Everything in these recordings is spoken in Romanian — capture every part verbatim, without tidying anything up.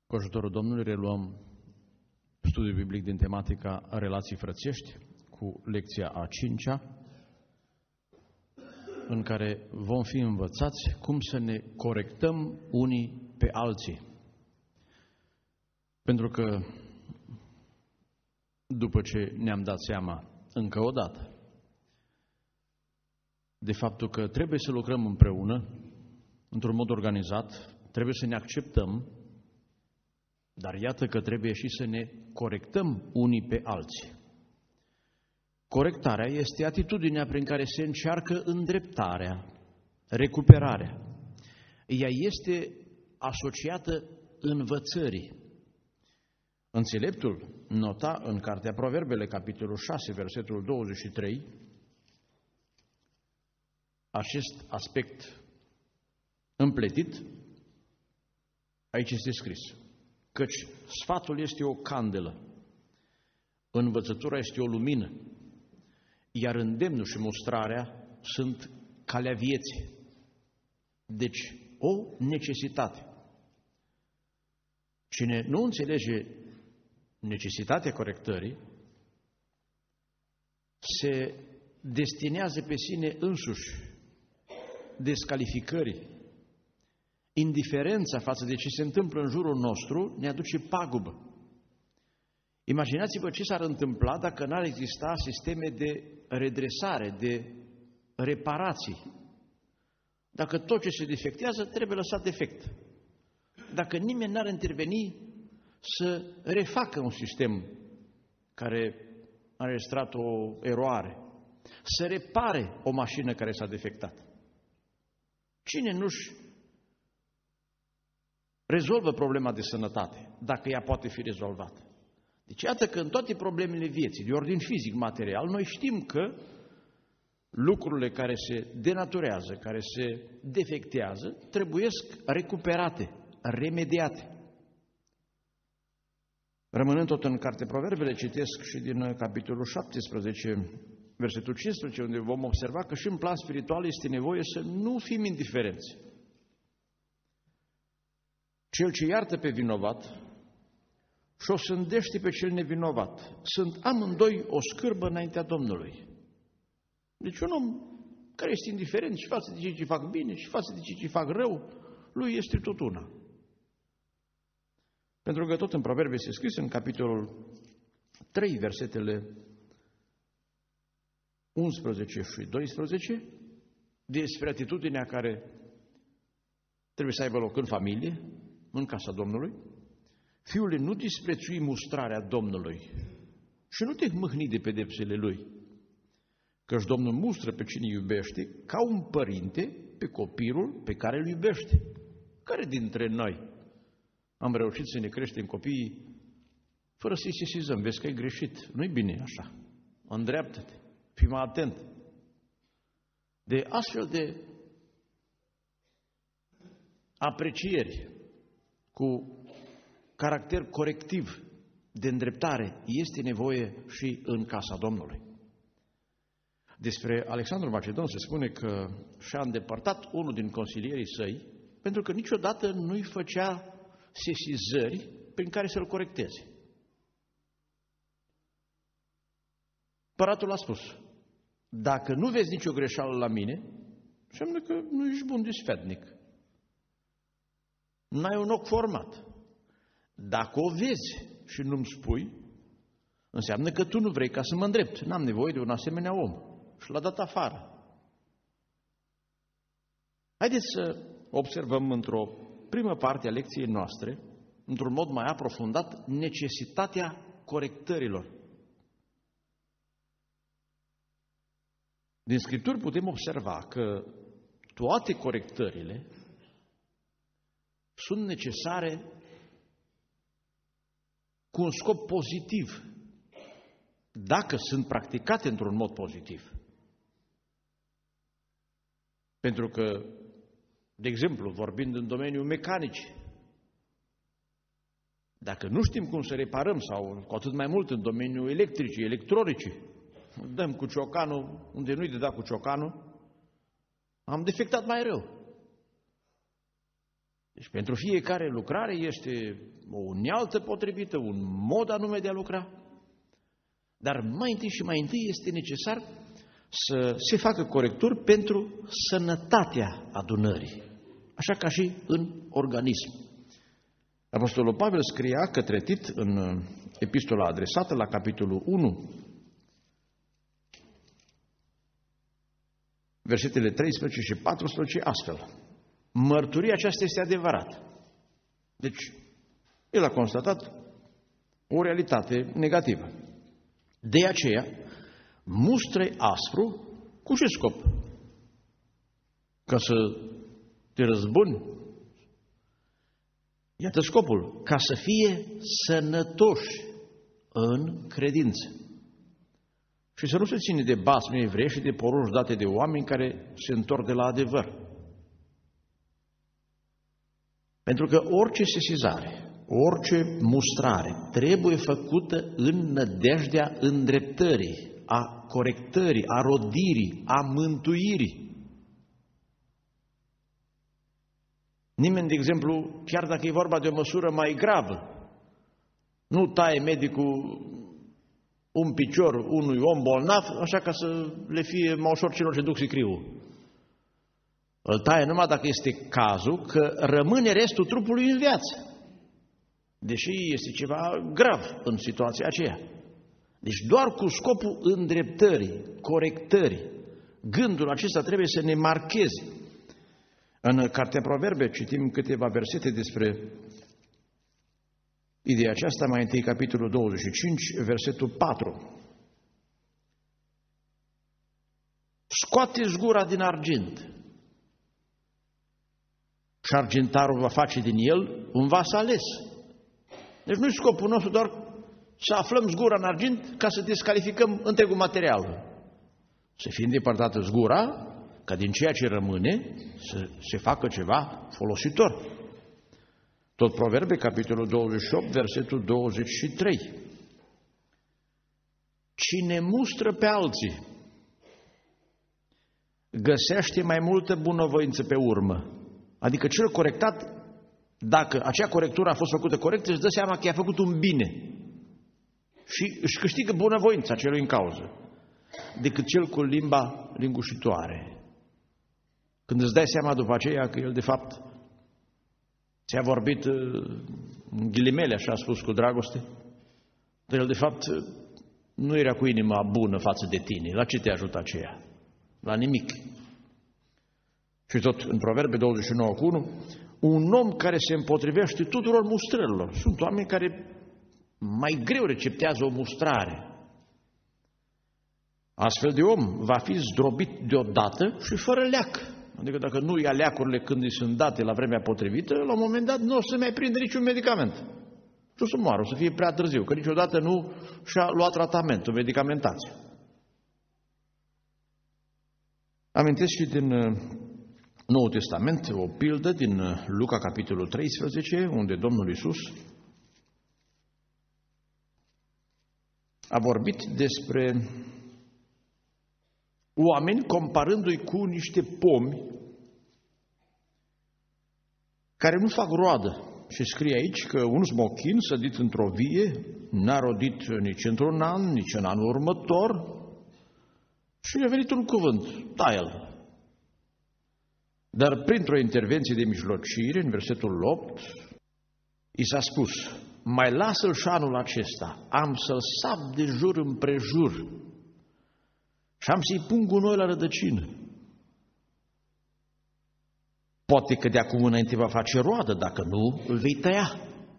Cu ajutorul Domnului reluăm studiul biblic din tematica relații frățești cu lecția a cincea, în care vom fi învățați cum să ne corectăm unii pe alții. Pentru că după ce ne-am dat seama încă o dată de faptul că trebuie să lucrăm împreună, într-un mod organizat, trebuie să ne acceptăm, dar iată că trebuie și să ne corectăm unii pe alții. Corectarea este atitudinea prin care se încearcă îndreptarea, recuperarea. Ea este asociată învățării. Înțeleptul nota în Cartea Proverbele, capitolul șase, versetul douăzeci și trei, acest aspect împletit. Aici este scris: căci sfatul este o candelă, învățătura este o lumină, iar îndemnul și mustrarea sunt calea vieții. Deci, o necesitate. Cine nu înțelege necesitatea corectării, se destinează pe sine însuși descalificării. Indiferența față de ce se întâmplă în jurul nostru ne aduce pagubă. Imaginați-vă ce s-ar întâmpla dacă n-ar exista sisteme de redresare, de reparații. Dacă tot ce se defectează trebuie lăsat defect. Dacă nimeni n-ar interveni să refacă un sistem care a înregistrat o eroare, să repare o mașină care s-a defectat. Cine nu-și rezolvă problema de sănătate, dacă ea poate fi rezolvată? Deci iată că în toate problemele vieții, de ordin fizic, material, noi știm că lucrurile care se denaturează, care se defectează, trebuiesc recuperate, remediate. Rămânând tot în Cartea Proverbele, citesc și din capitolul șaptesprezece, versetul cincisprezece, unde vom observa că și în plan spiritual este nevoie să nu fim indiferenți. Cel ce iartă pe vinovat și o sândește pe cel nevinovat sunt amândoi o scârbă înaintea Domnului. Deci un om care este indiferent și față de cei ce fac bine și față de cei ce fac rău, lui este tot una. Pentru că tot în Proverbe este scris în capitolul trei, versetele unsprezece și doisprezece, despre atitudinea care trebuie să aibă loc în familie, în casa Domnului. Fiule, nu disprețui mustrarea Domnului și nu te mâhni de pedepsele Lui, căci Domnul mustră pe cine iubește ca un părinte pe copilul pe care îl iubește. Care dintre noi am reușit să ne creștem copiii fără să-i sesizăm? Vezi că ai greșit, nu-i bine așa, îndreaptă-te, fii mai atent. De astfel de aprecieri cu caracter corectiv de îndreptare este nevoie și în casa Domnului. Despre Alexandru Macedon se spune că și-a îndepărtat unul din consilierii săi pentru că niciodată nu-i făcea sesizări prin care să-l corecteze. Împăratul a spus: dacă nu vezi nicio greșeală la mine, înseamnă că nu ești bun de sfetnic. N-ai un ochi format. Dacă o vezi și nu-mi spui, înseamnă că tu nu vrei ca să mă îndrept. N-am nevoie de un asemenea om. Și l-a dat afară. Haideți să observăm într-o primă parte a lecției noastre, într-un mod mai aprofundat, necesitatea corectărilor. Din Scripturi putem observa că toate corectările sunt necesare cu un scop pozitiv, dacă sunt practicate într-un mod pozitiv. Pentru că, de exemplu, vorbind în domeniul mecanic, dacă nu știm cum să reparăm, sau cu atât mai mult în domeniul electricii, electronice, dăm cu ciocanul unde nu-i de dat cu ciocanul, am defectat mai rău. Deci pentru fiecare lucrare este o unealtă potrivită, un mod anume de a lucra. Dar mai întâi și mai întâi este necesar să se facă corecturi pentru sănătatea adunării, așa ca și în organism. Apostolul Pavel scria către Tit în epistola adresată la capitolul unu, versetele treisprezece și paisprezece, astfel: mărturia aceasta este adevărată. Deci, el a constatat o realitate negativă. De aceea, mustră-i aspru, cu ce scop? Ca să te răzbuni? Iată scopul, ca să fie sănătoși în credință. Și să nu se ține de basme evreiești și de porunci date de oameni care se întorc de la adevăr. Pentru că orice sesizare, orice mustrare trebuie făcută în nădejdea îndreptării, a corectării, a rodirii, a mântuirii. Nimeni, de exemplu, chiar dacă e vorba de o măsură mai gravă, nu taie medicul un picior unui om bolnav, așa ca să le fie mai ușor celor ce duc sicriul. Îl taie numai dacă este cazul că rămâne restul trupului în viață, deși este ceva grav în situația aceea. Deci doar cu scopul îndreptării, corectării, gândul acesta trebuie să ne marcheze. În Cartea Proverbe citim câteva versete despre ideea aceasta, mai întâi capitolul douăzeci și cinci, versetul patru. Scoateți gura din argint și argintarul va face din el un vas ales. Deci nu-i scopul nostru doar să aflăm zgura în argint ca să descalificăm întregul material. Să fie îndepărtată zgura, ca din ceea ce rămâne să se facă ceva folositor. Tot Proverbe, capitolul douăzeci și opt, versetul douăzeci și trei. Cine mustră pe alții găsește mai multă bunăvoință pe urmă. Adică cel corectat, dacă acea corectură a fost făcută corect, își dă seama că i-a făcut un bine și își câștigă bunăvoința celui în cauză, decât cel cu limba lingușitoare. Când îți dai seama după aceea că el de fapt ți-a vorbit în ghilimele, așa a spus, cu dragoste, dar el de fapt nu era cu inima bună față de tine. La ce te ajută aceea? La nimic. Și tot în Proverbe douăzeci și nouă cu unu, un om care se împotrivește tuturor mustrărilor. Sunt oameni care mai greu receptează o mustrare. Astfel de om va fi zdrobit deodată și fără leac. Adică dacă nu ia leacurile când îi sunt date la vremea potrivită, la un moment dat nu o să mai prinde niciun medicament. Și o să moară, o să fie prea târziu, că niciodată nu și-a luat tratamentul, medicamentație. Amintesc și din Noul Testament o pildă din Luca, capitolul treisprezece, unde Domnul Iisus a vorbit despre oameni comparându-i cu niște pomi care nu fac roadă. Și scrie aici că un smochin sădit într-o vie n-a rodit nici într-un an, nici în anul următor și a venit un cuvânt, taie-l. Dar printr-o intervenție de mijlocire, în versetul opt, i s-a spus, mai lasă-l și anul acesta, am să-l sap de jur împrejur și am să-i pun gunoi la rădăcină. Poate că de acum înainte va face roadă, dacă nu, îl vei tăia.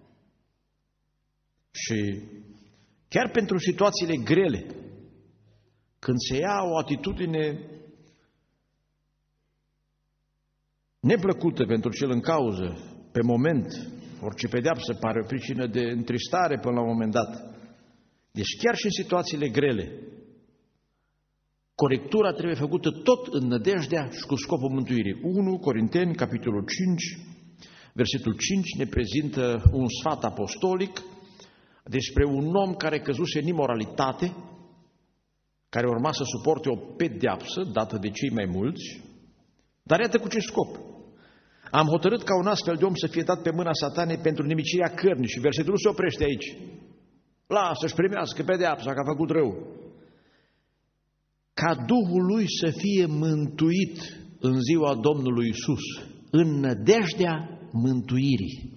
Și chiar pentru situațiile grele, când se ia o atitudine neplăcută pentru cel în cauză, pe moment, orice pedeapsă pare o pricină de întristare până la un moment dat. Deci chiar și în situațiile grele, corectura trebuie făcută tot în nădejdea și cu scopul mântuirii. unu Corinteni, capitolul cinci, versetul cinci, ne prezintă un sfat apostolic despre un om care căzuse în imoralitate, care urma să suporte o pedeapsă dată de cei mai mulți, dar iată cu ce scop. Am hotărât ca un astfel de om să fie dat pe mâna Satanei pentru nimicirea cărnii. Și versetul nu se oprește aici. Lasă-și primească pedeapsa că a făcut rău. Ca Duhul lui să fie mântuit în ziua Domnului Iisus, în nădejdea mântuirii.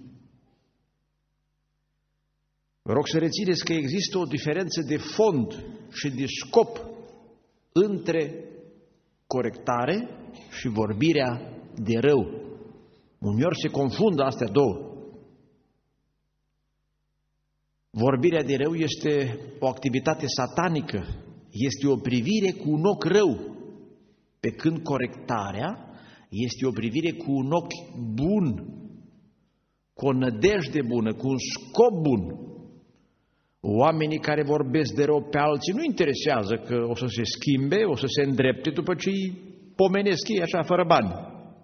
Vă rog să rețineți că există o diferență de fond și de scop între corectare și vorbirea de rău. Uneori se confundă astea două. Vorbirea de rău este o activitate satanică, este o privire cu un ochi rău, pe când corectarea este o privire cu un ochi bun, cu o nădejde bună, cu un scop bun. Oamenii care vorbesc de rău pe alții nu interesează că o să se schimbe, o să se îndrepte după ce îi pomenesc ei așa fără bani.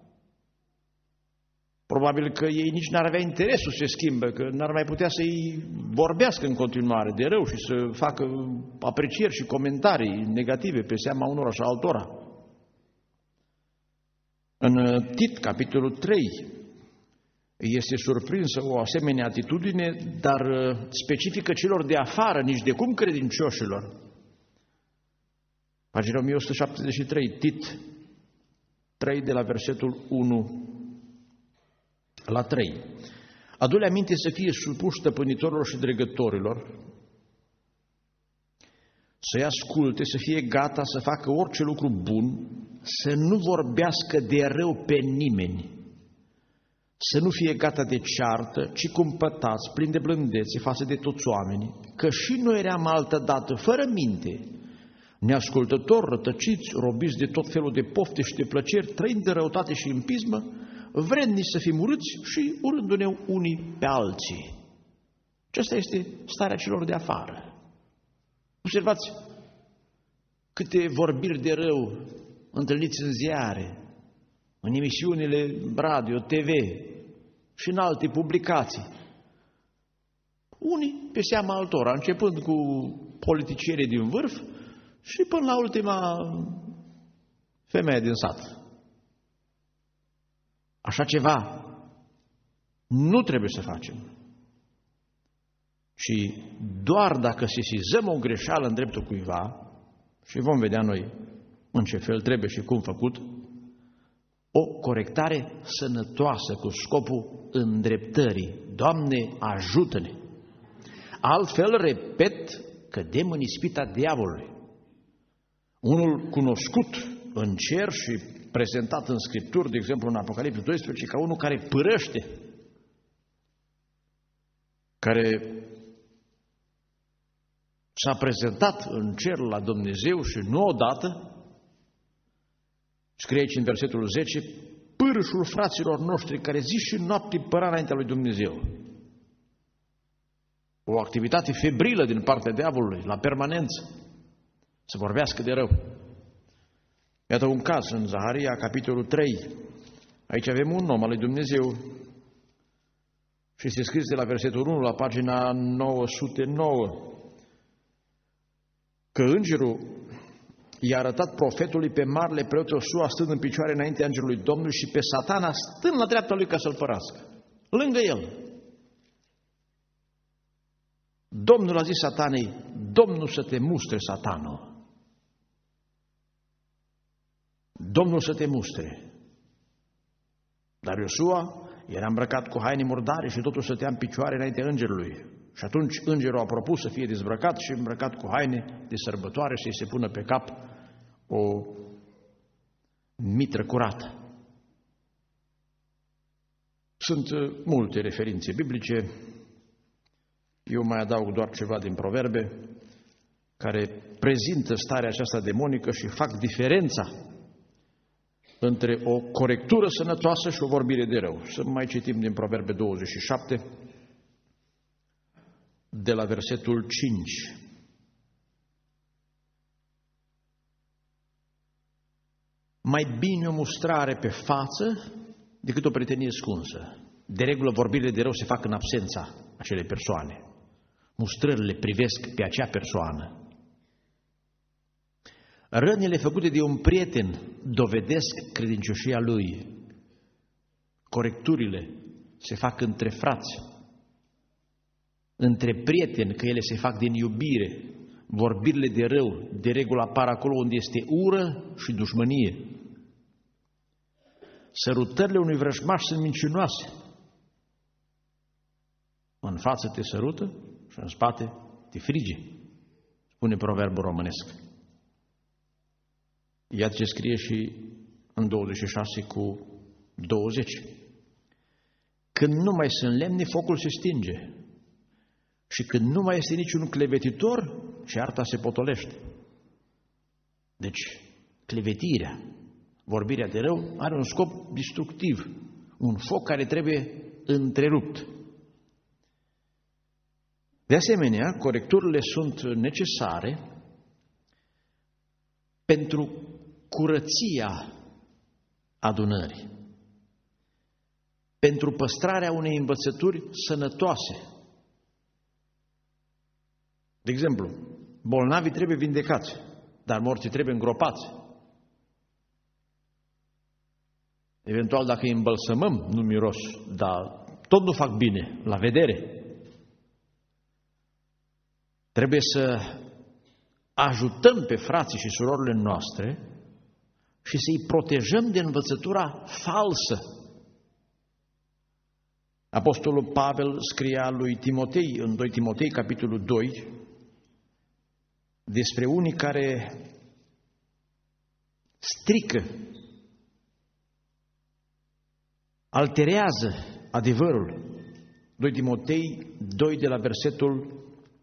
Probabil că ei nici n-ar avea interesul să se schimbe, că n-ar mai putea să-i vorbească în continuare de rău și să facă aprecieri și comentarii negative pe seama unora și altora. În Tit, capitolul trei, este surprinsă o asemenea atitudine, dar specifică celor de afară, nici de cum credincioșilor. Pagina o mie o sută șaptezeci și trei, Tit trei, de la versetul unu la trei. Adu-le aminte să fie supuși stăpânitorilor și dregătorilor, să-i asculte, să fie gata să facă orice lucru bun, să nu vorbească de rău pe nimeni, să nu fie gata de ceartă, ci cumpătați, plini de blândețe față de toți oamenii, că și noi eram altădată, fără minte, neascultători, rătăciți, robiți de tot felul de pofte și de plăceri, trăind de răutate și în pismă, vrednici să fim urâți și urându-ne unii pe alții. Aceasta este starea celor de afară. Observați câte vorbiri de rău întâlniți în ziare, în emisiunile radio, T V și în alte publicații. Unii pe seama altora, începând cu politicienii din vârf și până la ultima femeie din sat. Așa ceva nu trebuie să facem, ci doar dacă sesizăm o greșeală în dreptul cuiva, și vom vedea noi în ce fel trebuie și cum făcut, o corectare sănătoasă cu scopul îndreptării. Doamne, ajută-ne! Altfel, repet, cădem în ispita diavolului. Unul cunoscut în cer și prezentat în Scripturi, de exemplu în Apocalipsa doisprezece, ca unul care pârăște, care s-a prezentat în cer la Dumnezeu și nu odată, scrie aici în versetul zece, pârâșul fraților noștri care zi și noapte păra înaintea lui Dumnezeu. O activitate febrilă din partea diavolului, la permanență, să vorbească de rău. Iată un caz în Zaharia, capitolul trei. Aici avem un om al lui Dumnezeu și este scris de la versetul unu la pagina nouă sute nouă că îngerul i-a arătat profetului pe marele preot Iosua stând în picioare înaintea îngerului Domnului și pe Satana stând la dreapta lui ca să-l părască, lângă el. Domnul a zis Satanei, Domnul să te mustre, Satano. Domnul să te mustre. Dar Iosua era îmbrăcat cu haine murdare și totul stătea în picioare înaintea îngerului. Și atunci îngerul a propus să fie dezbrăcat și îmbrăcat cu haine de sărbătoare și să-i se pună pe cap o mitră curată. Sunt multe referințe biblice. Eu mai adaug doar ceva din Proverbe, care prezintă starea aceasta demonică și fac diferența între o corectură sănătoasă și o vorbire de rău. Să mai citim din Proverbe douăzeci și șapte, de la versetul cinci. Mai bine o mustrare pe față decât o prietenie ascunsă. De regulă, vorbirile de rău se fac în absența acelei persoane. Mustrările privesc pe acea persoană. Rănile făcute de un prieten dovedesc credincioșia lui. corecturile se fac între frați, între prieteni, că ele se fac din iubire. Vorbirile de rău, de regulă, apar acolo unde este ură și dușmănie. Sărutările unui vrăjmaș sunt mincinoase. În față te sărută și în spate te frige, spune proverbul românesc. Iată ce scrie și în douăzeci și șase cu douăzeci. Când nu mai sunt lemne, focul se stinge. Și când nu mai este niciun clevetitor, cearta se potolește. Deci, clevetirea, vorbirea de rău, are un scop destructiv, un foc care trebuie întrerupt. De asemenea, corecturile sunt necesare pentru curăția adunării, pentru păstrarea unei învățături sănătoase. De exemplu, bolnavii trebuie vindecați, dar morții trebuie îngropați. Eventual, dacă îi îmbălsămăm, nu miros, dar tot nu fac bine, la vedere. Trebuie să ajutăm pe frații și surorile noastre și să-i protejăm de învățătura falsă. Apostolul Pavel scria lui Timotei, în doi Timotei, capitolul doi, despre unii care strică, alterează adevărul. doi Timotei doi, de la versetul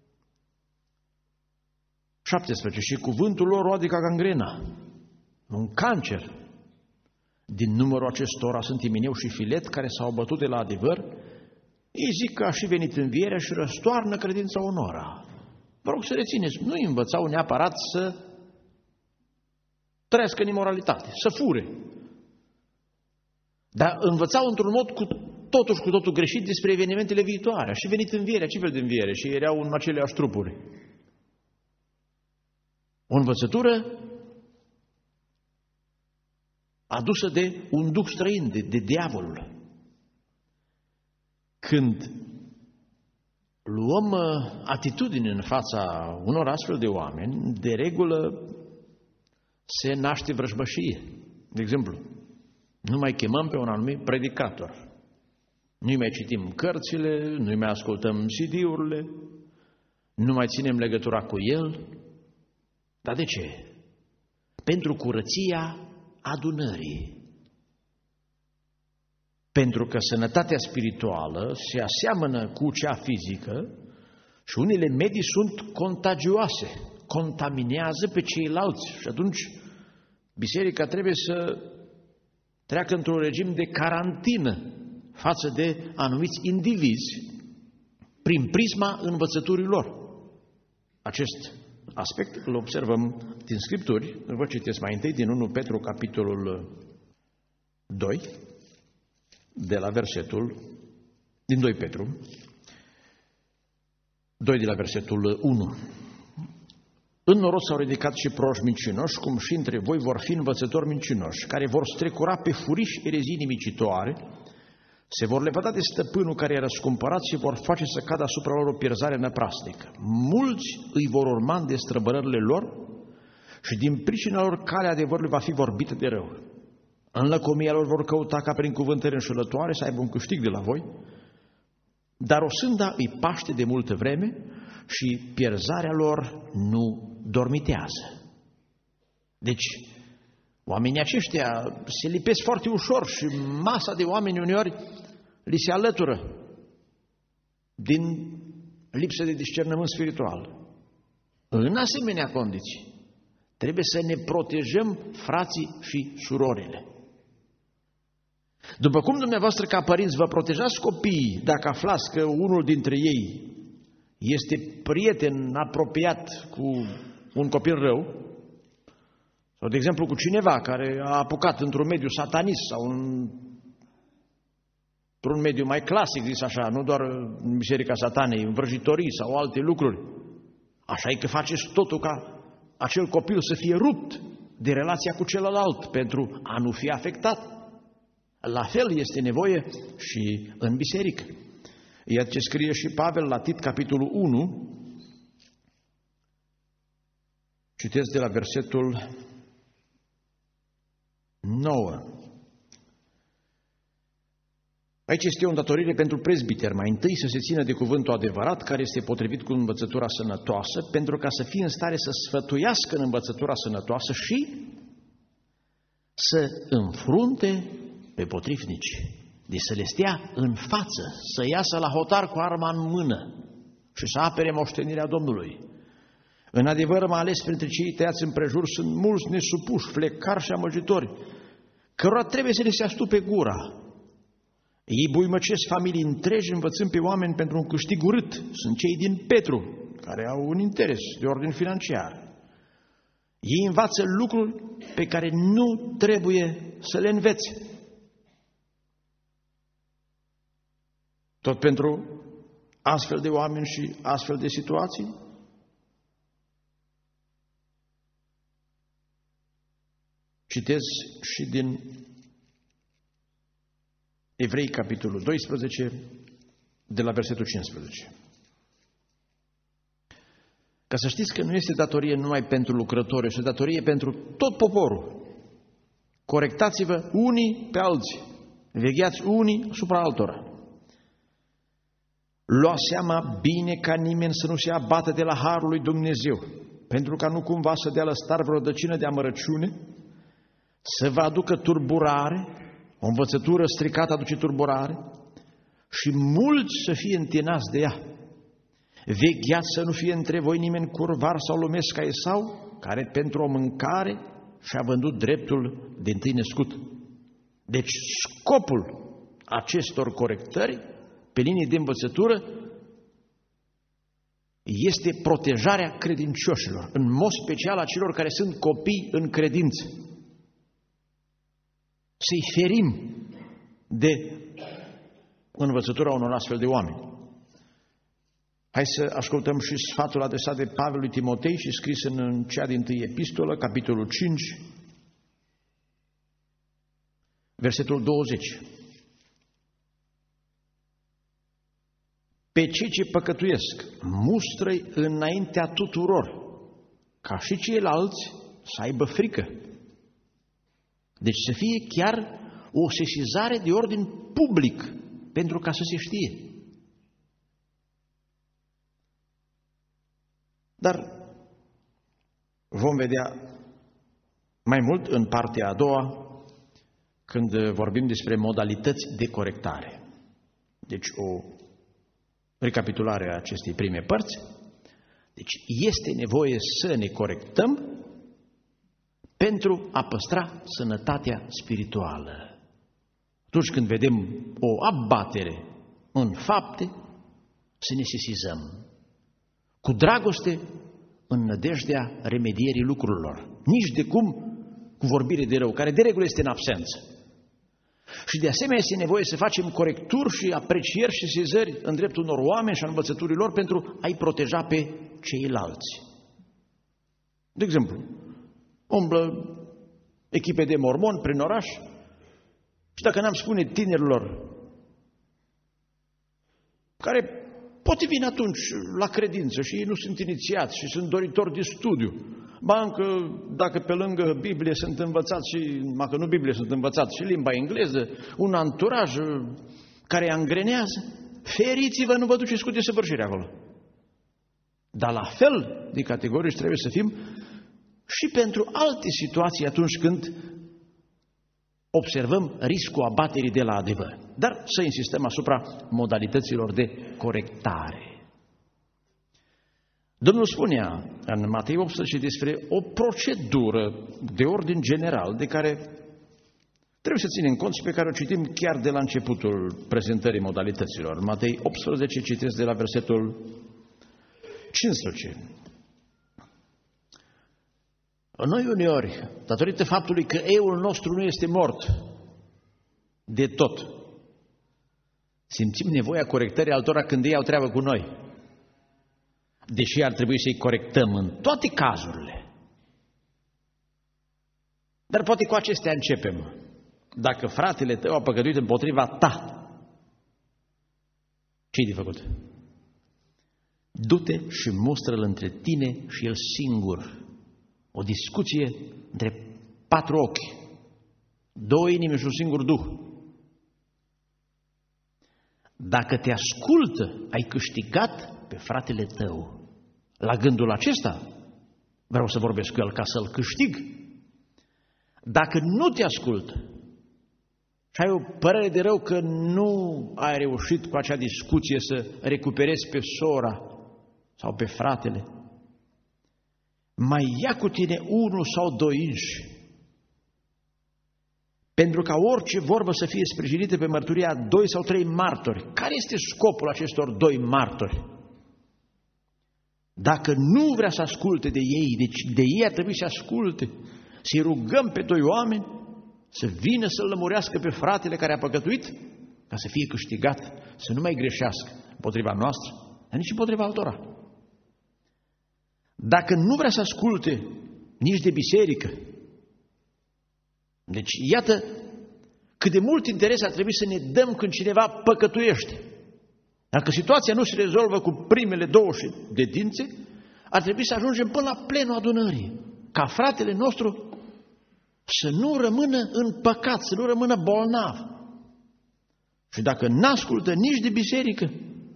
șaptesprezece. Și cuvântul lor roade ca gangrena, un cancer. Din numărul acestora sunt Imineu și Filet, care s-au bătut de la adevăr. Ei zic că a și venit învierea și răstoarnă credința onora. Vă rog să rețineți, nu îi învățau neapărat să trăiască în imoralitate, să fure. Dar învățau într-un mod cu totul și cu totul greșit despre evenimentele viitoare. A și venit învierea, ce fel de înviere? Și erau în aceleași trupuri. O învățătură adusă de un duh străin, de, de diavolul. Când luăm atitudine în fața unor astfel de oameni, de regulă se naște vrăjbășie. De exemplu, nu mai chemăm pe un anumit predicator, nu mai citim cărțile, nu mai ascultăm C D-urile, nu mai ținem legătura cu el. Dar de ce? Pentru curăția adunării. Pentru că sănătatea spirituală se aseamănă cu cea fizică și unele medii sunt contagioase, contaminează pe ceilalți și atunci biserica trebuie să treacă într-un regim de carantină față de anumiți indivizi prin prisma învățăturii lor. Acest aspect îl observăm din Scripturi. Vă citesc mai întâi din întâi Petru, capitolul doi, de la versetul, din doi Petru, doi de la versetul unu. În norod s-au ridicat și proști mincinoși, cum și între voi vor fi învățători mincinoși, care vor strecura pe furiși erezii nimicitoare, se vor lepăda de stăpânul care i-a răscumpărat și vor face să cadă asupra lor o pierzare năprasnică. Mulți îi vor urma în destrăbărările lor și din pricina lor calea adevărului va fi vorbită de rău. În lăcomia lor vor căuta ca prin cuvântări înșelătoare să aibă un câștig de la voi, dar o sânda îi paște de multă vreme și pierzarea lor nu dormitează. Deci, oamenii aceștia se lipesc foarte ușor și masa de oameni uneori li se alătură din lipsă de discernământ spiritual. În asemenea condiții, trebuie să ne protejăm frații și surorile. După cum dumneavoastră ca părinți vă protejați copiii dacă aflați că unul dintre ei este prieten apropiat cu un copil rău, sau de exemplu cu cineva care a apucat într-un mediu satanist sau în, într-un mediu mai clasic, zis așa, nu doar în Biserica Satanei, în vrăjitorii sau alte lucruri, așa e că faceți totul ca acel copil să fie rupt de relația cu celălalt pentru a nu fi afectat. La fel este nevoie și în biserică. Iată ce scrie și Pavel la Tit, capitolul unu. Citesc de la versetul nouă. Aici este o îndatorire pentru prezbiter, mai întâi să se țină de cuvântul adevărat, care este potrivit cu învățătura sănătoasă, pentru ca să fie în stare să sfătuiască în învățătura sănătoasă și să înfrunte pe potrivnici, de să le stea în față, să iasă la hotar cu arma în mână și să apere moștenirea Domnului. În adevăr, mai ales printre cei tăiați împrejur, sunt mulți nesupuși, flecari și amăgitori, cărora trebuie să le se astupe gura. Ei buimăcesc familii întregi, învățând pe oameni pentru un câștig urât. Sunt cei din Petru, care au un interes de ordin financiar. Ei învață lucruri pe care nu trebuie să le învețe. Tot pentru astfel de oameni și astfel de situații? Citez și din Evrei, capitolul doisprezece, de la versetul cincisprezece. Ca să știți că nu este datorie numai pentru lucrători, este datorie pentru tot poporul. Corectați-vă unii pe alții, vegheați unii asupra altora. Luați seama bine ca nimeni să nu se abată de la harul lui Dumnezeu, pentru ca nu cumva să dea lăstar vreo rădăcină de amărăciune, să vă aducă turburare. O învățătură stricată aduce turburare și mulți să fie întinați de ea. Vegheați să nu fie între voi nimeni curvar sau lumesc ca Esau, care pentru o mâncare și-a vândut dreptul de întâi născut. Deci scopul acestor corectări pe linii de învățătură este protejarea credincioșilor, în mod special a celor care sunt copii în credință. Să-i ferim de învățătura unor astfel de oameni. Hai să ascultăm și sfatul adresat de Pavel lui Timotei și scris în cea dintâi epistolă, capitolul cinci, versetul douăzeci. Pe cei ce păcătuiesc, mustră-i înaintea tuturor, ca și ceilalți să aibă frică. Deci să fie chiar o sesizare de ordin public, pentru ca să se știe. Dar vom vedea mai mult în partea a doua, când vorbim despre modalități de corectare. Deci o recapitulare a acestei prime părți. Deci este nevoie să ne corectăm pentru a păstra sănătatea spirituală. Atunci când vedem o abatere în fapte, să ne sesizăm cu dragoste în nădejdea remedierii lucrurilor. Nici de cum cu vorbire de rău, care de regulă este în absență. Și de asemenea este nevoie să facem corecturi și aprecieri și sezări în dreptul unor oameni și a învățăturilor pentru a-i proteja pe ceilalți. De exemplu, umblă echipe de mormoni prin oraș și dacă n-am spune tinerilor care poate vin atunci la credință și ei nu sunt inițiați și sunt doritori de studiu, ba încă dacă pe lângă Biblie sunt învățați și, dacă nu Biblie sunt învățați și limba engleză, un anturaj care angrenează, feriți-vă, nu vă duceți cu desăvârșire acolo. Dar la fel de categorici trebuie să fim și pentru alte situații atunci când observăm riscul abaterii de la adevăr. Dar să insistăm asupra modalităților de corectare. Domnul spunea în Matei optsprezece despre o procedură de ordin general de care trebuie să ținem cont și pe care o citim chiar de la începutul prezentării modalităților. Matei optsprezece, citesc de la versetul cincisprezece. Noi uneori, datorită faptului că eul nostru nu este mort de tot, simțim nevoia corectării altora când ei au treabă cu noi. Deși ar trebui să-i corectăm în toate cazurile. Dar poate cu acestea începem. dacă fratele tău a păcătuit împotriva ta, ce-i de făcut? Du-te și mustră-l între tine și el singur. O discuție între patru ochi, două inimi și un singur duh. Dacă te ascultă, ai câștigat pe fratele tău. La gândul acesta vreau să vorbesc cu el ca să-l câștig. Dacă nu te ascultă și ai o părere de rău că nu ai reușit cu acea discuție să recuperezi pe sora sau pe fratele, mai ia cu tine unul sau doi inși, pentru ca orice vorbă să fie sprijinită pe mărturia doi sau trei martori. Care este scopul acestor doi martori? Dacă nu vrea să asculte de ei, deci de ei ar trebui să asculte, să-i rugăm pe doi oameni să vină să-l lămurească pe fratele care a păcătuit, ca să fie câștigat, să nu mai greșească împotriva noastră, dar nici împotriva altora. Dacă nu vrea să asculte nici de biserică, deci iată cât de mult interes ar trebui să ne dăm când cineva păcătuiește. Dacă situația nu se rezolvă cu primele douăzeci de dințe, ar trebui să ajungem până la plenul adunării, ca fratele nostru să nu rămână în păcat, să nu rămână bolnav. Și dacă n-ascultă nici de biserică,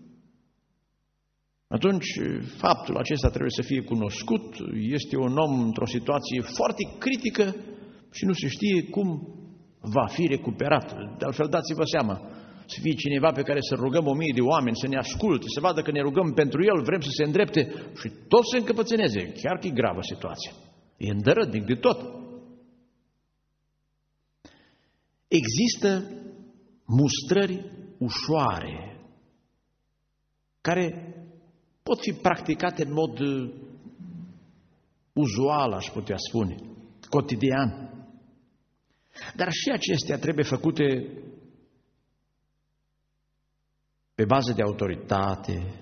atunci faptul acesta trebuie să fie cunoscut, este un om într-o situație foarte critică și nu se știe cum va fi recuperat. De altfel, dați-vă seama, să fie cineva pe care să rugăm o mie de oameni, să ne asculte, să vadă că ne rugăm pentru el, vrem să se îndrepte și tot se încăpățâneze, chiar că e gravă situația. E îndărătnic de tot. Există mustrări ușoare, care pot fi practicate în mod uzual, aș putea spune, cotidian. Dar și acestea trebuie făcute pe bază de autoritate,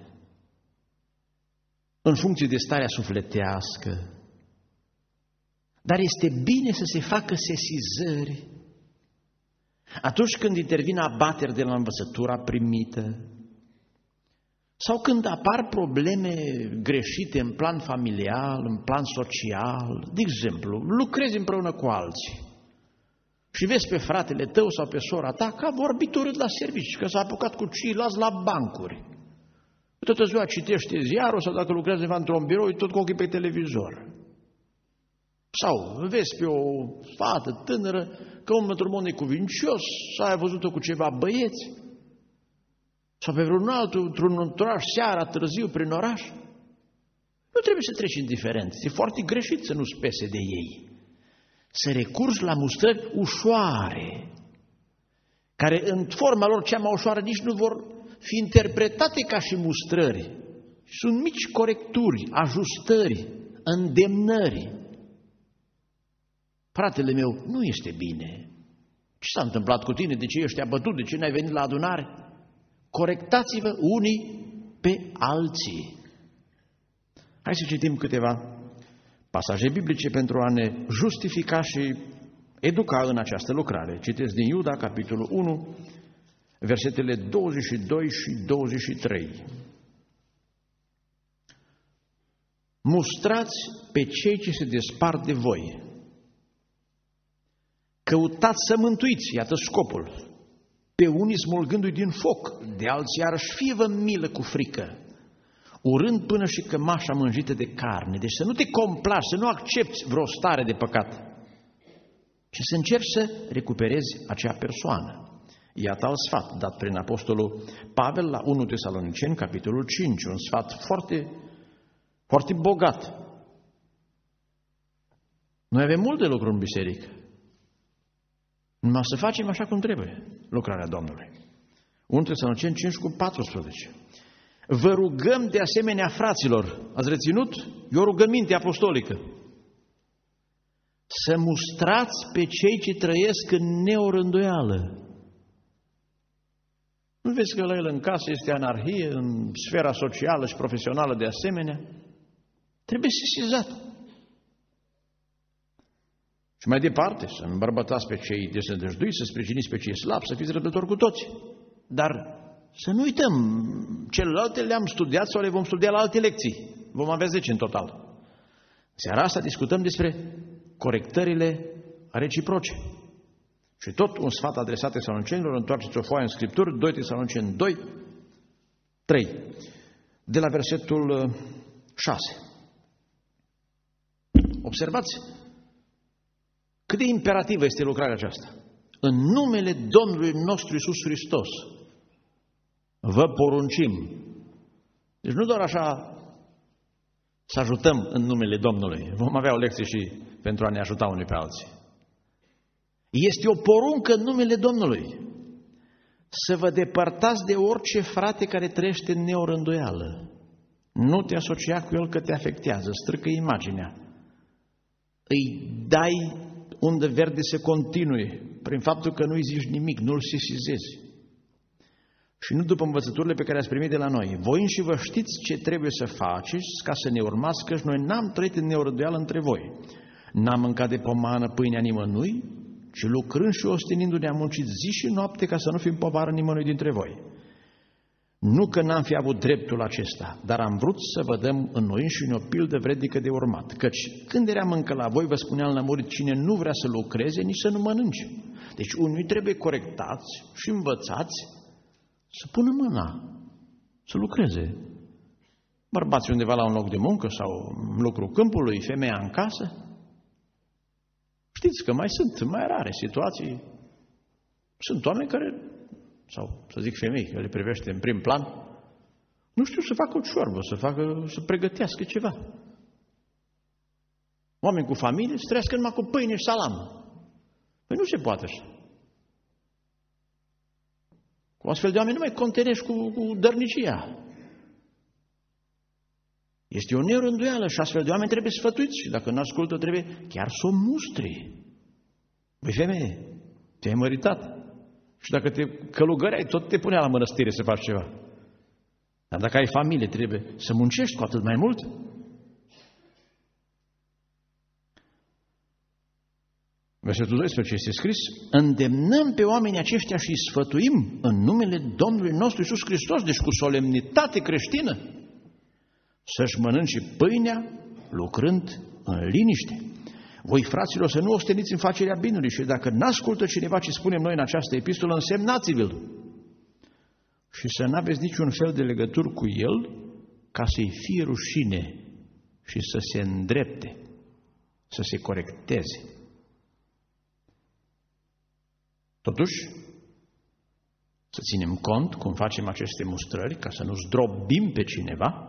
în funcție de starea sufletească. Dar este bine să se facă sesizări atunci când intervin abateri de la învățătura primită sau când apar probleme greșite în plan familial, în plan social. De exemplu, lucrezi împreună cu alții și vezi pe fratele tău sau pe sora ta că a vorbit urât la serviciu, că s-a apucat cu ceilalți la bancuri. Toată ziua citește ziarul sau dacă lucrează într-un birou, e tot cu ochii pe televizor. Sau vezi pe o fată tânără că umblă într-un mod necuvincios, sau ai văzut-o cu ceva băieți, sau pe vreun altul, într-un oraș, seara, târziu, prin oraș. Nu trebuie să treci indiferent. E foarte greșit să nu-ți pese de ei. Să recurgi la mustrări ușoare, care în forma lor cea mai ușoară nici nu vor fi interpretate ca și mustrări. Sunt mici corecturi, ajustări, îndemnări. Fratele meu, nu este bine. Ce s-a întâmplat cu tine? De ce ești abătut? De ce n-ai venit la adunare? Corectați-vă unii pe alții. Hai să citim câteva pasaje biblice pentru a ne justifica și educa în această lucrare. Citesc din Iuda, capitolul unu, versetele douăzeci și doi și douăzeci și trei. Mustrați pe cei ce se despart de voi. Căutați să mântuiți, iată scopul. Pe unii smulgându-i din foc, de alții iarăși fie-vă milă cu frică, urând până și cămașa mânjită de carne. Deci să nu te complaci, să nu accepti vreo stare de păcat, ci să încerci să recuperezi acea persoană. Iată alt sfat dat prin apostolul Pavel la unu Tesaloniceni, capitolul cinci, un sfat foarte, foarte bogat. Noi avem multe lucruri în biserică, numai să facem așa cum trebuie lucrarea Domnului. unu Tesaloniceni cinci cu paisprezece. Vă rugăm de asemenea, fraților, ați reținut? E o rugăminte apostolică. Să mustrați pe cei ce trăiesc în neorânduială. Nu vezi că la el în casă este anarhie, în sfera socială și profesională de asemenea? Trebuie sesizat. Și mai departe, să îmbărbătați pe cei desnădăjduiți, să sprijiniți pe cei slabi, să fiți răbdători cu toți. Dar să nu uităm, celelalte le-am studiat sau le vom studia la alte lecții. Vom avea zece în total. Seara asta discutăm despre corectările reciproce. Și tot un sfat adresat Tesalonicenilor, întoarceți o foaie în Scripturi, doi Tesaloniceni doi, trei, de la versetul șase. Observați cât de imperativă este lucrarea aceasta. În numele Domnului nostru Iisus Hristos vă poruncim. Deci nu doar așa să ajutăm în numele Domnului. Vom avea o lecție și pentru a ne ajuta unii pe alții. Este o poruncă în numele Domnului. Să vă depărtați de orice frate care trăiește în neorânduială. Nu te asocia cu el că te afectează, strică imaginea. Îi dai undă verde să continue, prin faptul că nu-i zici nimic, nu-l sesizezi. Și nu după învățăturile pe care ați primit de la noi. Voi înși vă știți ce trebuie să faceți ca să ne urmați, căci noi n-am trăit în neorânduială între voi. N-am mâncat de pomană pâinea nimănui, ci lucrând și ostenindu-ne am muncit zi și noapte ca să nu fim povară nimănui dintre voi. Nu că n-am fi avut dreptul acesta, dar am vrut să vă dăm în noi înșine o pildă vrednică de urmat. Căci când eram încă la voi, vă spuneam la murit, cine nu vrea să lucreze, nici să nu mănânce. Deci unii trebuie corectați și învățați să pună mâna, să lucreze. Bărbații undeva la un loc de muncă sau în lucrul câmpului, femeia în casă. Știți că mai sunt, mai rare situații. Sunt oameni care, sau să zic femei, că le privește în prim plan, nu știu să facă o ciorbă, să, facă, să pregătească ceva. Oameni cu familie să trăiască numai cu pâine și salam. Păi nu se poate așa. Cu astfel de oameni nu mai contenești cu, cu dărnicia. Este o neorânduială și astfel de oameni trebuie sfătuiți și dacă nu ascultă trebuie chiar să o mustri. Băi femeie, te-ai măritat și dacă te călugăreai tot te punea la mănăstire să faci ceva. Dar dacă ai familie trebuie să muncești cu atât mai mult. Versetul doisprezece este scris: îndemnăm pe oamenii aceștia și îi sfătuim în numele Domnului nostru Iisus Hristos, deci cu solemnitate creștină, să-și mănânce pâinea lucrând în liniște. Voi, fraților, să nu osteniți în facerea binului și dacă n-ascultă cineva ce spunem noi în această epistolă, însemnați-l și să n-aveți niciun fel de legături cu el ca să-i fie rușine și să se îndrepte, să se corecteze. Totuși, să ținem cont cum facem aceste mustrări ca să nu zdrobim pe cineva,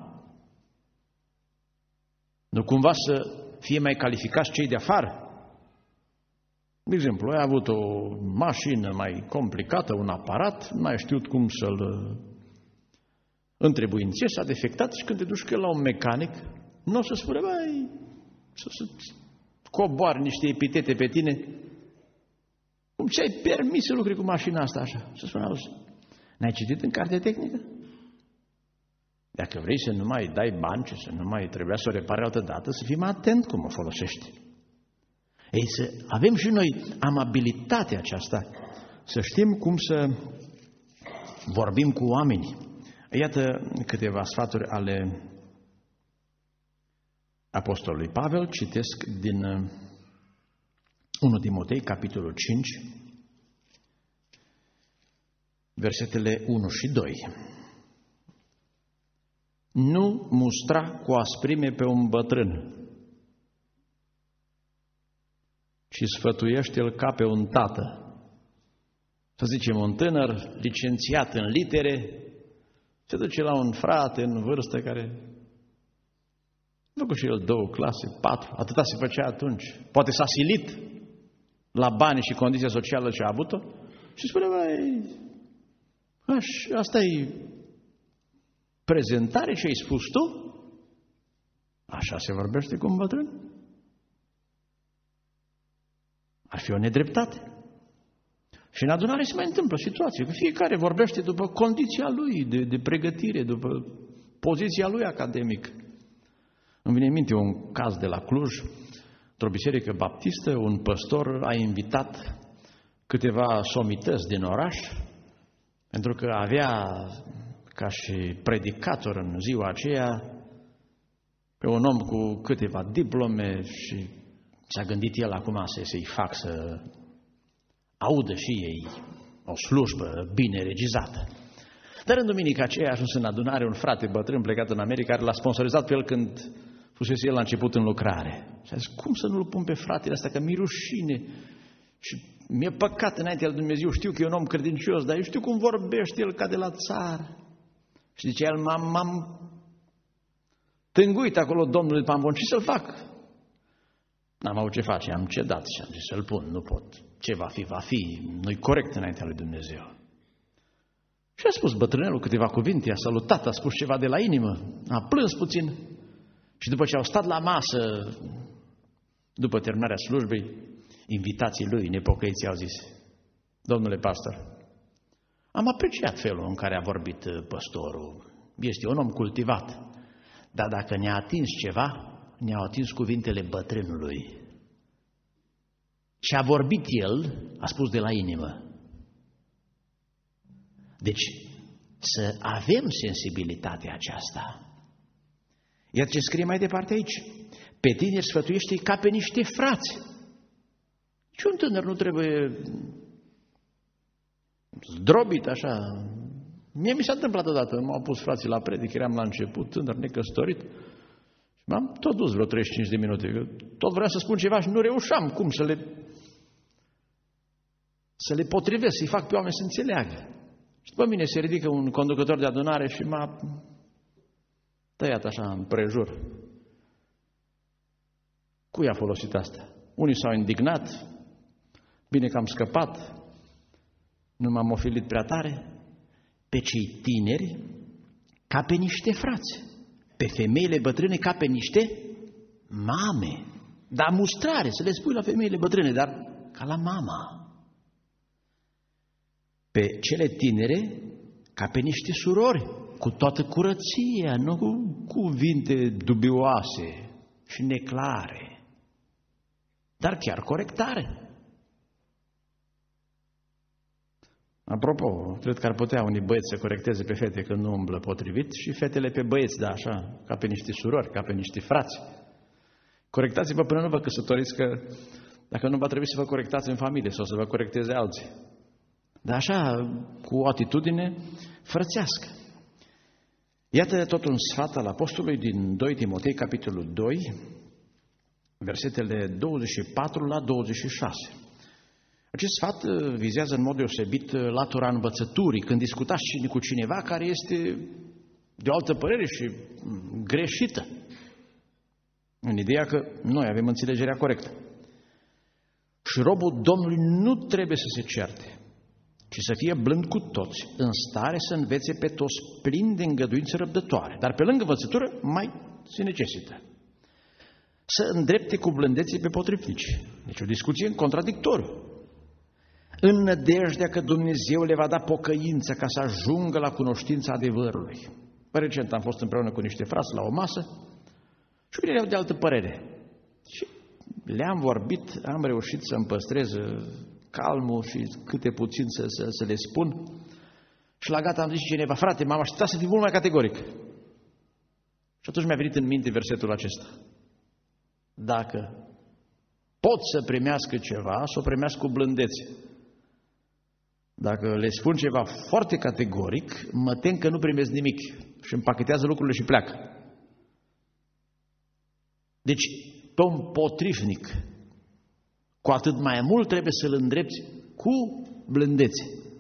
nu cumva să fie mai calificați cei de afară. De exemplu, ai avut o mașină mai complicată, un aparat, nu ai știut cum să-l întrebuințezi, s-a defectat și când te duci la un mecanic, nu o să spune, băi, să se coboare niște epitete pe tine. Cum ți-ai permis să lucri cu mașina asta așa? Să spune, auzi, n-ai citit în carte tehnică? Dacă vrei să nu mai dai bani și să nu mai trebuia să o repare altă dată, să fii mai atent cum o folosești. Ei, să avem și noi amabilitatea aceasta, să știm cum să vorbim cu oamenii. Iată câteva sfaturi ale Apostolului Pavel, citesc din unu Timotei, capitolul cinci, versetele unu și doi. Nu mustra cu asprime pe un bătrân, ci sfătuiește-l ca pe un tată. Să zicem, un tânăr licențiat în litere se duce la un frate în vârstă care a făcut și el două clase, patru, atâta se făcea atunci. Poate s-a silit la bani și condiția socială ce a avut-o și spune, băi, asta e prezentare ce ai spus tu? Așa se vorbește cu un bătrân? Ar fi o nedreptate. Și în adunare se mai întâmplă situații, că fiecare vorbește după condiția lui de, de pregătire, după poziția lui academică. Îmi vine în minte un caz de la Cluj, într-o biserică baptistă, un păstor a invitat câteva somități din oraș, pentru că avea ca și predicator în ziua aceea pe un om cu câteva diplome și s-a gândit el acum să, să-i fac să audă și ei o slujbă bine regizată. Dar în duminica aceea a ajuns în adunare un frate bătrân plecat în America, care l-a sponsorizat pe el când fusese el la început în lucrare. Și a zis, cum să nu-l pun pe fratele ăsta, că mi-e rușine și mi-e păcat înaintea lui Dumnezeu, știu că e un om credincios, dar eu știu cum vorbește el ca de la țară. Și zice el, m-am, m-am tânguit acolo Domnului Pambon, ce să-l fac? N-am avut ce face, am cedat și am zis să-l pun, nu pot. Ce va fi, va fi, nu-i corect înaintea lui Dumnezeu. Și a spus bătrânelul câteva cuvinte, a salutat, a spus ceva de la inimă, a plâns puțin și după ce au stat la masă, după terminarea slujbei, invitații lui, nepocăiții, au zis, domnule pastor, am apreciat felul în care a vorbit păstorul, este un om cultivat, dar dacă ne-a atins ceva, ne-au atins cuvintele bătrânului. Și a vorbit el, a spus de la inimă. Deci, să avem sensibilitatea aceasta. Iar ce scrie mai departe aici. Pe tineri sfătuiește ca pe niște frați. Și un tânăr nu trebuie zdrobit așa. Mie mi s-a întâmplat odată, m-au pus frații la predic, eram la început, tânăr, necăsătorit. M-am tot dus vreo treizeci și cinci de minute. Tot vreau să spun ceva și nu reușeam cum să le, să le potrivesc, să-i fac pe oameni să înțeleagă. Și după mine se ridică un conducător de adunare și m-a tăiat așa în prejur. Cui a folosit asta? Unii s-au indignat, bine că am scăpat, nu m-am ofilit prea tare, pe cei tineri ca pe niște frați, pe femeile bătrâne ca pe niște mame. Dar mustrare, să le spui la femeile bătrâne, dar ca la mama. Pe cele tinere ca pe niște surori, cu toată curăția, nu cu cuvinte dubioase și neclare, dar chiar corectare. Apropo, cred că ar putea unii băieți să corecteze pe fete când nu umblă potrivit și fetele pe băieți, da, așa, ca pe niște surori, ca pe niște frați. Corectați-vă până nu vă căsătoriți, că dacă nu va trebui să vă corectați în familie sau să vă corecteze alții. Dar așa, cu o atitudine frățească. Iată tot un sfat al apostolului din doi Timotei, capitolul doi, versetele douăzeci și patru la douăzeci și șase. Acest sfat vizează în mod deosebit latura învățăturii, când discutați cu cineva care este de o altă părere și greșită, în ideea că noi avem înțelegerea corectă. Și robul Domnului nu trebuie să se certe, ci să fie blând cu toți, în stare să învețe pe toți, plin de îngăduință răbdătoare. Dar pe lângă învățătură mai se necesită să îndrepte cu blândețe pe potrivnici. Deci o discuție în contradictoriu. În nădejdea că Dumnezeu le va da pocăință ca să ajungă la cunoștința adevărului. Recent am fost împreună cu niște frați la o masă și unii erau de altă părere. Și le-am vorbit, am reușit să-mi păstrez calmul și câte puțin să, să, să le spun. Și la gata am zis cineva, frate, m-am așteptat să fiu mult mai categoric. Și atunci mi-a venit în minte versetul acesta. Dacă pot să primească ceva, să o primească cu blândețe. Dacă le spun ceva foarte categoric, mă tem că nu primesc nimic și împachetează lucrurile și pleacă. Deci, pe un potrivnic, cu atât mai mult trebuie să-l îndrepți cu blândețe.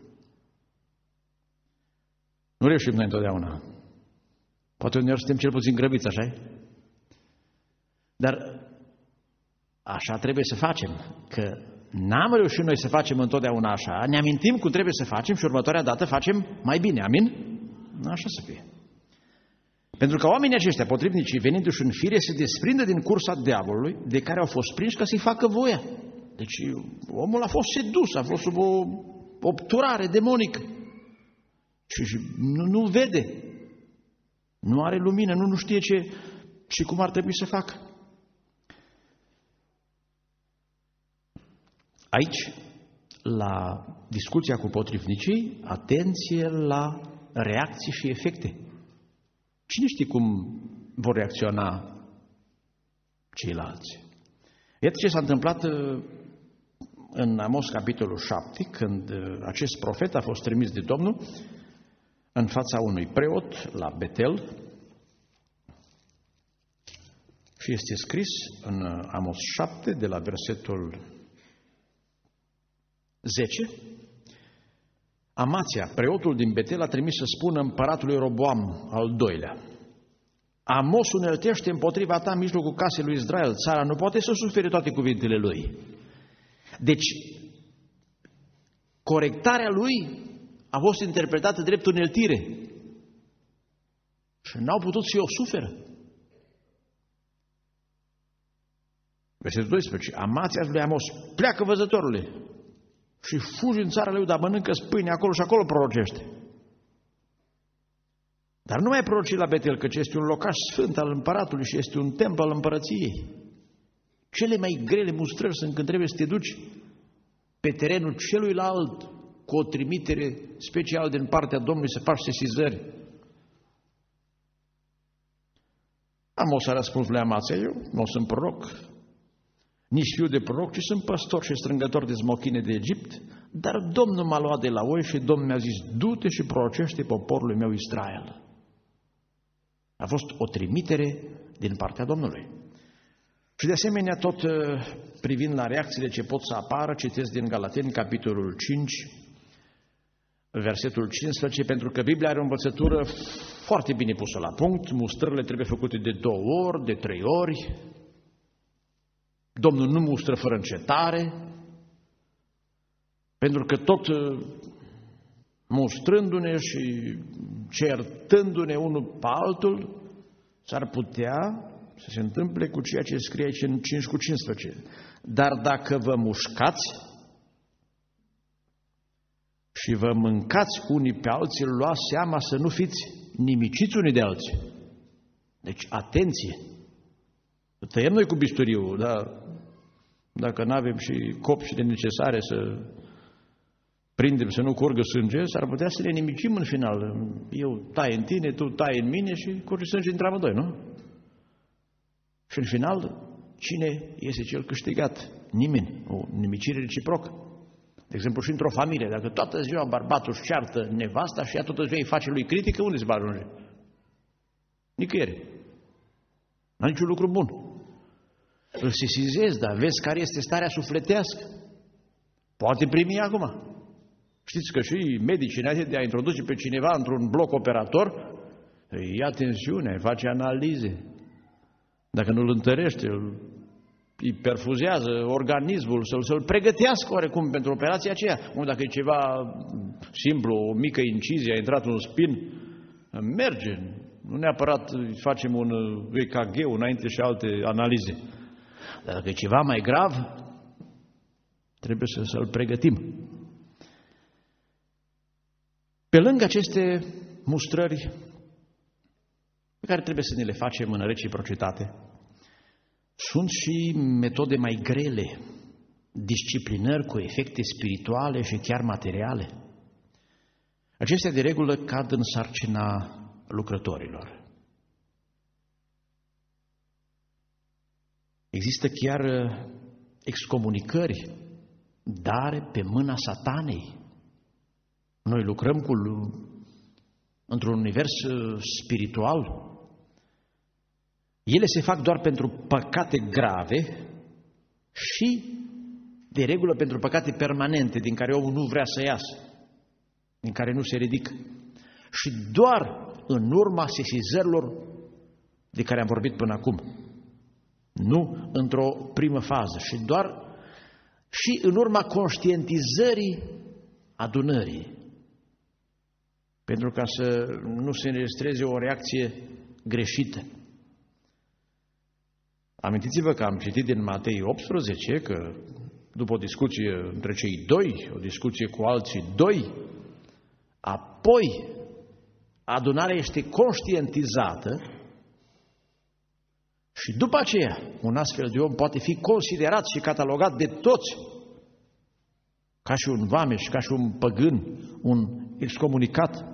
Nu reușim noi întotdeauna. Poate uneori suntem cel puțin grăbiți, așa-i? Dar așa trebuie să facem, că n-am reușit noi să facem întotdeauna așa, ne amintim cum trebuie să facem și următoarea dată facem mai bine, amin? Așa să fie. Pentru că oamenii aceștia, potrivnicii, venindu-și în fire, se desprindă din cursa diavolului, de care au fost prinși ca să-i facă voia. Deci omul a fost sedus, a fost sub o obturare demonică și, și nu, nu vede, nu are lumină, nu, nu știe ce și cum ar trebui să facă. Aici, la discuția cu potrivnicii, atenție la reacții și efecte. Cine știe cum vor reacționa ceilalți? Iată ce s-a întâmplat în Amos, capitolul șapte, când acest profet a fost trimis de Domnul în fața unui preot la Betel și este scris în Amos șapte, de la versetul zece, Amația, preotul din Betel, a trimis să spună împăratului Roboam al doilea: Amos uneltește împotriva ta în mijlocul casei lui Israel, țara nu poate să sufere toate cuvintele lui. Deci, corectarea lui a fost interpretată drept uneltire și n-au putut să o suferă. Versetul doisprezece, Amația lui Amos: pleacă, văzătorule, și fugi în țara lui, dar mănâncă-ți pâine acolo și acolo prorocește. Dar nu mai proroci la Betel, căci este un locaș sfânt al împăratului și este un templu al împărăției. Cele mai grele mustrări sunt când trebuie să te duci pe terenul celuilalt cu o trimitere specială din partea Domnului să faci sesizări. Amos a răspuns lui Amația: eu nu sunt proroc, nici fiu de proroc, ci sunt păstor și strângător de smochine de Egipt, dar Domnul m-a luat de la oi și Domnul mi-a zis: du-te și prorocește poporului meu Israel. A fost o trimitere din partea Domnului. Și de asemenea, tot privind la reacțiile ce pot să apară, citesc din Galateni, capitolul cinci, versetul cincisprezece, pentru că Biblia are o învățătură foarte bine pusă la punct, mustrările trebuie făcute de două ori, de trei ori, Domnul nu mustră fără încetare, pentru că tot mustrându-ne și certându-ne unul pe altul, s-ar putea să se întâmple cu ceea ce scrie aici în cinci cu cincisprezece. Dar dacă vă mușcați și vă mâncați unii pe alții, luați seama să nu fiți nimiciți unii de alții. Deci, atenție! Tăiem noi cu bisturiul, dar dacă nu avem și copșile necesare să prindem să nu curgă sânge, s-ar putea să ne nimicim în final. Eu tai în tine, tu tai în mine și curge sânge între amândoi, nu? Și în final, cine este cel câștigat? Nimeni. O nimicire reciprocă. De exemplu, și într-o familie, dacă toată ziua bărbatul își ceartă nevasta și ea toată ziua îi face lui critică, unde se va ajunge? Nicăieri. N-a niciun lucru bun. Îl sesizezi, dar vezi care este starea sufletească. Poate primi acum. Știți că și medicii, înainte de a introduce pe cineva într-un bloc operator, îi ia tensiune, îi face analize. Dacă nu îl întărește, îl, îi perfuzează organismul, să-l, să-l pregătească oarecum pentru operația aceea. Nu, dacă e ceva simplu, o mică incizie, a intrat un spin, merge. Nu neapărat facem un E K G înainte și alte analize. Dar dacă e ceva mai grav, trebuie să, să-l pregătim. Pe lângă aceste mustrări pe care trebuie să ne le facem în reciprocitate, sunt și metode mai grele, disciplinări cu efecte spirituale și chiar materiale. Acestea de regulă cad în sarcina lucrătorilor. Există chiar excomunicări, dare pe mâna Satanei. Noi lucrăm cu, într-un univers spiritual. Ele se fac doar pentru păcate grave și, de regulă, pentru păcate permanente, din care omul nu vrea să iasă, din care nu se ridică. Și doar în urma sesizărilor de care am vorbit până acum. Nu într-o primă fază, și doar și în urma conștientizării adunării. Pentru ca să nu se înregistreze o reacție greșită. Amintiți-vă că am citit din Matei optsprezece că după o discuție între cei doi, o discuție cu alții doi, apoi adunarea este conștientizată și după aceea un astfel de om poate fi considerat și catalogat de toți ca și un vameș, ca și un păgân, un excomunicat.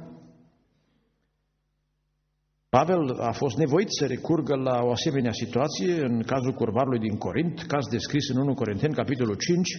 Pavel a fost nevoit să recurgă la o asemenea situație în cazul curvarului din Corint, caz descris în întâi Corinteni, capitolul cinci.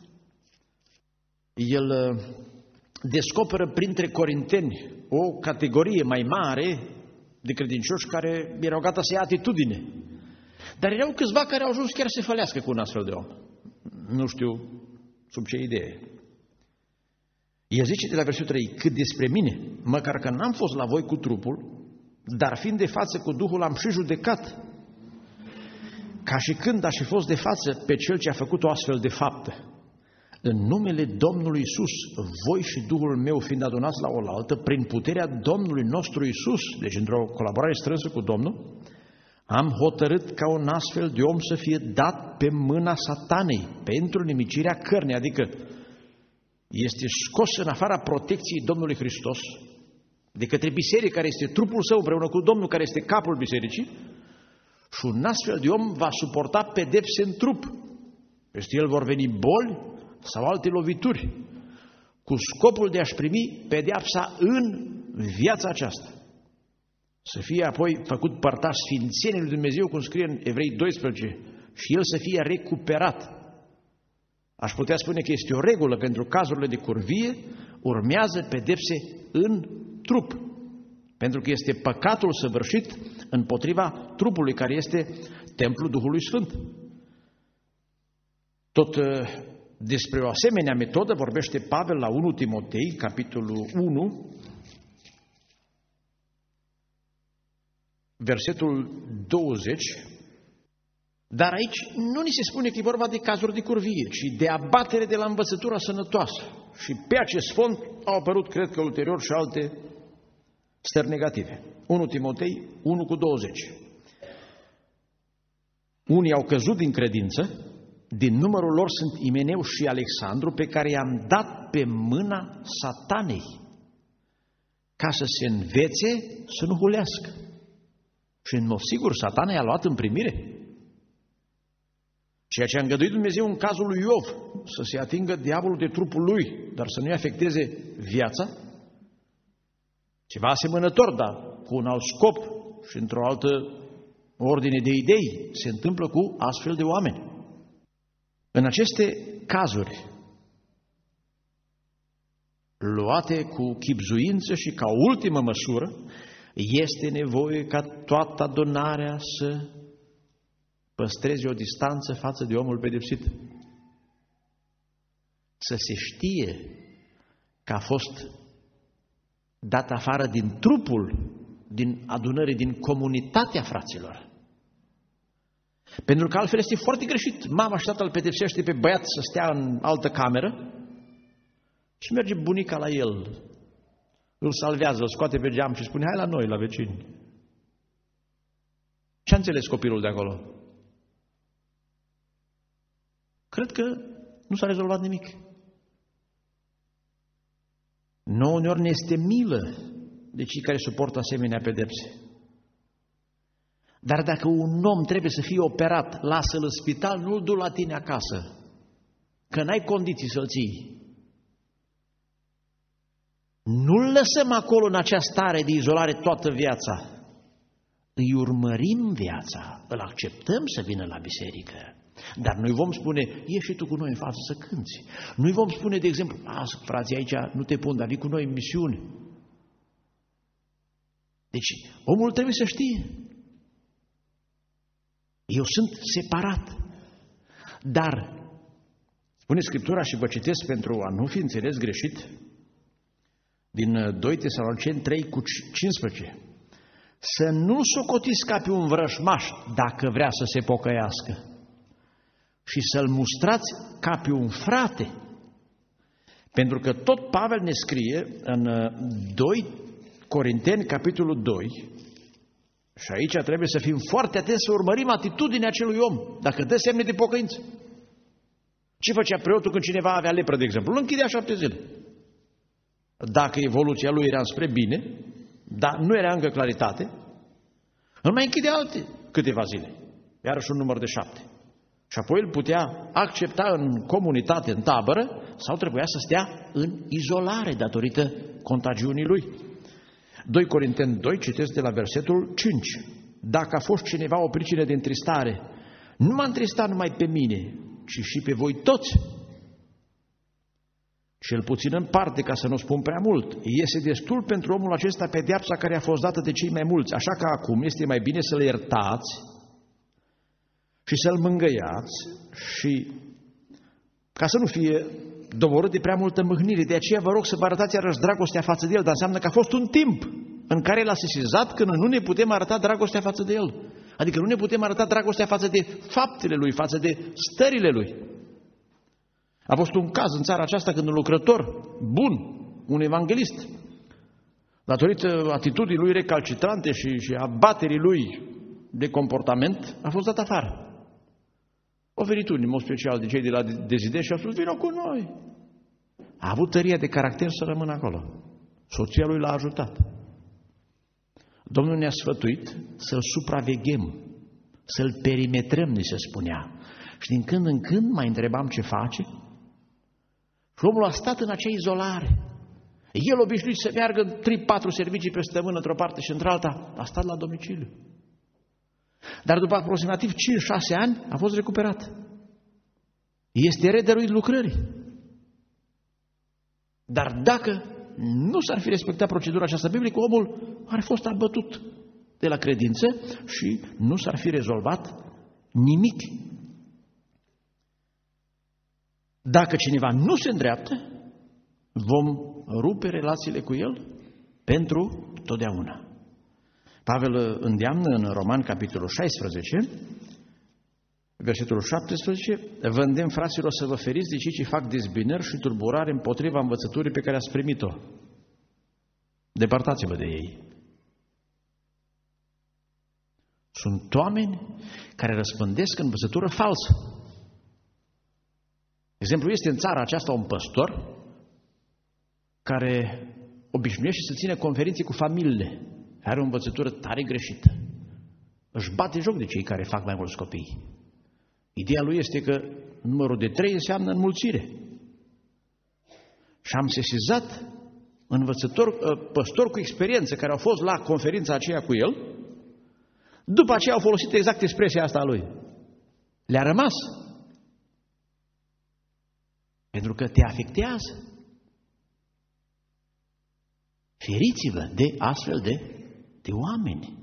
El descoperă printre corinteni o categorie mai mare de credincioși care erau gata să ia atitudine. Dar erau câțiva care au ajuns chiar să se fălească cu un astfel de om. Nu știu sub ce idee. El zice de la versetul trei, cât despre mine, măcar că n-am fost la voi cu trupul, dar fiind de față cu Duhul am și judecat, ca și când aș fi fost de față pe Cel ce a făcut o astfel de faptă. În numele Domnului Iisus, voi și Duhul meu fiind adunați la oaltă, prin puterea Domnului nostru Iisus, deci într-o colaborare strânsă cu Domnul, am hotărât ca un astfel de om să fie dat pe mâna Satanei pentru nimicirea cărnii, adică este scos în afara protecției Domnului Hristos de către biserică, care este trupul său împreună cu Domnul, care este capul bisericii, și un astfel de om va suporta pedepse în trup. Peste el vor veni boli sau alte lovituri, cu scopul de a-și primi pedeapsa în viața aceasta. Să fie apoi făcut părtaș sfințeniei lui Dumnezeu, cum scrie în Evrei doisprezece, și el să fie recuperat. Aș putea spune că este o regulă pentru cazurile de curvie, urmează pedepse în trup, pentru că este păcatul săvârșit împotriva trupului, care este templul Duhului Sfânt. Tot despre o asemenea metodă vorbește Pavel la întâi Timotei, capitolul unu, versetul douăzeci, dar aici nu ni se spune că e vorba de cazuri de curvie, ci de abatere de la învățătura sănătoasă. Și pe acest fond au apărut, cred că ulterior, și alte stări negative. întâi Timotei unu cu douăzeci. Unii au căzut din credință, din numărul lor sunt Imeneu și Alexandru, pe care i-am dat pe mâna Satanei, ca să se învețe să nu hulească. Și în mod sigur, Satana i-a luat în primire. Ceea ce a îngăduit Dumnezeu în cazul lui Iov, să se atingă diavolul de trupul lui, dar să nu-i afecteze viața, ceva asemănător, dar cu un alt scop și într-o altă ordine de idei, se întâmplă cu astfel de oameni. În aceste cazuri, luate cu chibzuință și ca ultimă măsură, este nevoie ca toată adunarea să păstreze o distanță față de omul pedepsit. Să se știe că a fost dat afară din trupul, din adunării, din comunitatea fraților. Pentru că altfel este foarte greșit. Mama și tatăl îl pedepsește pe băiat să stea în altă cameră și merge bunica la el. Îl salvează, îl scoate pe geam și spune, hai la noi, la vecini. Ce-a înțeles copilul de acolo? Cred că nu s-a rezolvat nimic. Nouă uneori ne este milă de cei care suportă asemenea pedepse. Dar dacă un om trebuie să fie operat, lasă-l în spital, nu-l du la tine acasă, că n-ai condiții să-l ții. Nu-l lăsăm acolo în acea stare de izolare toată viața. Îi urmărim viața, îl acceptăm să vină la biserică. Dar noi vom spune, ieși și tu cu noi în față să cânți. Noi vom spune, de exemplu, lasă, frații, aici nu te pun, dar vii cu noi în misiune. Deci, omul trebuie să știe. Eu sunt separat. Dar, spune Scriptura și vă citesc pentru a nu fi înțeles greșit, din doi Tesaloniceni trei cu cincisprezece, să nu socotiți ca pe un vrăjmaș dacă vrea să se pocăiască și să-l mustrați ca pe un frate. Pentru că tot Pavel ne scrie în doi Corinteni, capitolul doi, și aici trebuie să fim foarte atenți să urmărim atitudinea acelui om, dacă dă semne de pocăință. Ce făcea preotul când cineva avea lepră, de exemplu? Îl închidea șapte zile. Dacă evoluția lui era spre bine, dar nu era încă claritate, îl mai închidea alte câteva zile, iarăși un număr de șapte. Și apoi îl putea accepta în comunitate, în tabără, sau trebuia să stea în izolare datorită contagiunii lui. doi Corinteni doi, citesc de la versetul cinci. Dacă a fost cineva o pricină de întristare, nu m-a întristat numai pe mine, ci și pe voi toți. Cel puțin în parte, ca să nu spun prea mult, este destul pentru omul acesta pedeapsa care a fost dată de cei mai mulți, așa că acum este mai bine să-l iertați și să-l mângâiați și ca să nu fie doborât de prea multă mâhnire. De aceea vă rog să vă arătați iarăși dragostea față de el, dar înseamnă că a fost un timp în care l-a sesizat când nu ne putem arăta dragostea față de el. Adică nu ne putem arăta dragostea față de faptele lui, față de stările lui. A fost un caz în țara aceasta când un lucrător bun, un evanghelist, datorită atitudinii lui recalcitrante și, și a baterii lui de comportament, a fost dat afară. Au venit unii, în mod special de cei de la Dezident, și au spus, vină cu noi. A avut tăria de caracter să rămână acolo. Soția lui l-a ajutat. Domnul ne-a sfătuit să-l supraveghem, să-l perimetrăm, ni se spunea. Și din când în când mai întrebam ce face. Și omul a stat în acea izolare. El obișnuit să meargă în trei patru servicii pe săptămână într-o parte și într-alta, a stat la domiciliu. Dar după aproximativ cinci șase ani a fost recuperat. Este redăruit lucrării. Dar dacă nu s-ar fi respectat procedura aceasta biblică, omul ar fi fost abătut de la credință și nu s-ar fi rezolvat nimic. Dacă cineva nu se îndreaptă, vom rupe relațiile cu el pentru totdeauna. Pavel îndeamnă în Roman, capitolul șaisprezece, versetul șaptesprezece, vă îndemn, fraților, să vă feriți de cei ce fac dezbinări și tulburare împotriva învățăturii pe care ați primit-o. Depărtați-vă de ei. Sunt oameni care răspândesc învățătură falsă. Exemplu, este în țara aceasta un păstor care obișnuiește să ține conferințe cu familiile. Are o învățătură tare greșită. Își bate joc de cei care fac mai mulți copii. Ideea lui este că numărul de trei înseamnă înmulțire. Și am sesizat învățător, păstori cu experiență care au fost la conferința aceea cu el, după aceea au folosit exact expresia asta a lui. Le-a rămas. Pentru că te afectează. Feriți-vă de astfel de, de oameni.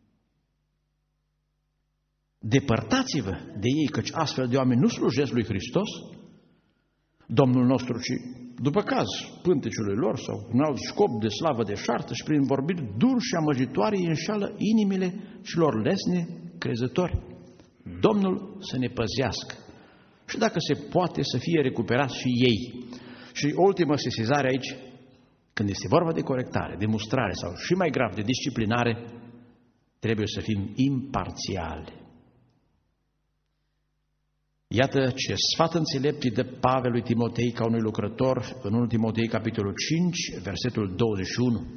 Depărtați-vă de ei, căci astfel de oameni nu slujesc lui Hristos, Domnul nostru, ci după caz pânteciului lor sau un alt scop de slavă deșartă și prin vorbiri duri și amăjitoare îi înșală inimile celor lesne crezători. Domnul să ne păzească și dacă se poate să fie recuperați și ei. Și o ultimă sesizare aici, când este vorba de corectare, de mustrare sau și mai grav de disciplinare, trebuie să fim imparțiali. Iată ce sfat înțelept îi dă Pavel lui Timotei ca unui lucrător în unu Timotei capitolul cinci, versetul douăzeci și unu.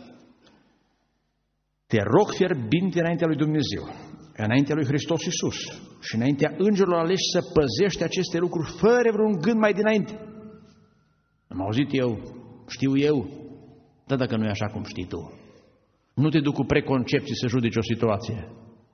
Te rog fierbinte înaintea lui Dumnezeu, înaintea lui Hristos Iisus și înaintea îngerilor aleși să păzești aceste lucruri fără vreun gând mai dinainte. Am auzit eu, știu eu, dar dacă nu e așa cum știi tu, nu te duc cu preconcepții să judeci o situație.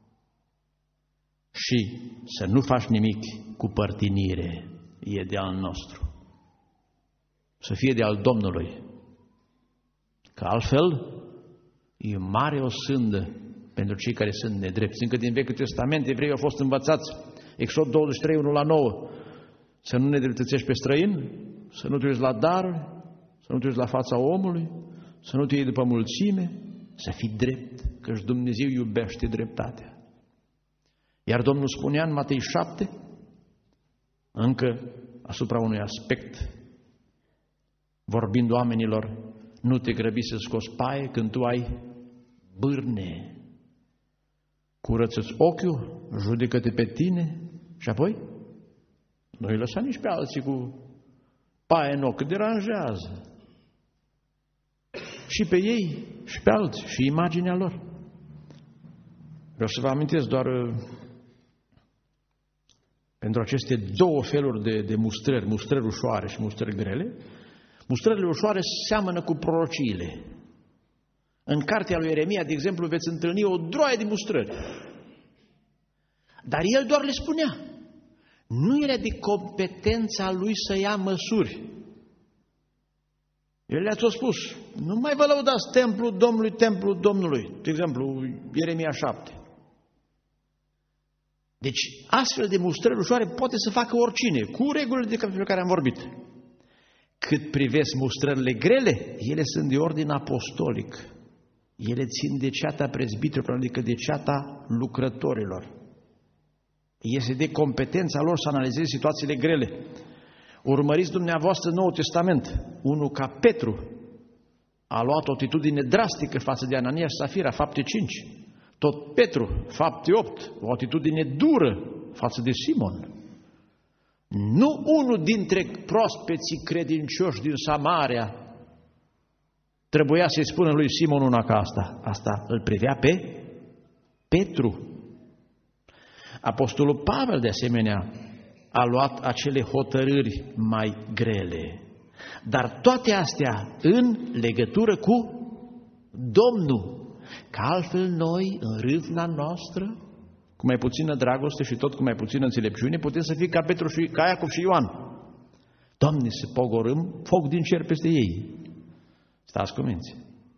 Și să nu faci nimic cu părtinire, e de al nostru. Să fie de al Domnului. Că altfel e mare o sândă pentru cei care sunt nedrepți. Încă din Vechiul Testament evreii au fost învățați, Exod douăzeci și trei, unu la nouă, să nu nedreptățești pe străin, să nu te uiți la daruri, să nu te uiți la fața omului, să nu te iei după mulțime, să fii drept, căci Dumnezeu iubește dreptatea. Iar Domnul spunea în Matei șapte, încă asupra unui aspect, vorbind oamenilor, nu te grăbi să scoți paie când tu ai bârne. Curăță-ți ochiul, judecă-te pe tine și apoi nu îi lăsa nici pe alții cu paie în ochi, că deranjează. Și pe ei și pe alții și imaginea lor. Vreau să vă amintesc doar pentru aceste două feluri de, de mustrări, mustrări ușoare și mustrări grele. Mustrările ușoare seamănă cu prorociile. În cartea lui Ieremia, de exemplu, veți întâlni o droaie de mustrări. Dar el doar le spunea. Nu era de competența lui să ia măsuri. El le-a tot spus. Nu mai vă lăudați templul Domnului, templul Domnului. De exemplu, Ieremia șapte. Deci, astfel de mustrări ușoare poate să facă oricine, cu regulile de care am vorbit. Cât privesc mustrările grele, ele sunt de ordin apostolic. Ele țin de ceata prezbiterilor, adică de ceata lucrătorilor. Este de competența lor să analizeze situațiile grele. Urmăriți dumneavoastră Noul Testament. Unul ca Petru a luat o atitudine drastică față de Anania și Safira, fapte cinci. Tot Petru, fapte opt, o atitudine dură față de Simon. Nu unul dintre proaspeții credincioși din Samaria trebuia să-i spună lui Simon una ca asta. Asta îl privea pe Petru. Apostolul Pavel, de asemenea, a luat acele hotărâri mai grele. Dar toate astea în legătură cu Domnul. Că altfel noi, în râvna noastră, cu mai puțină dragoste și tot cu mai puțină înțelepciune, putem să fim ca Petru și ca Iacov și Ioan. Doamne, să pogorâm foc din cer peste ei. Stați cuminți.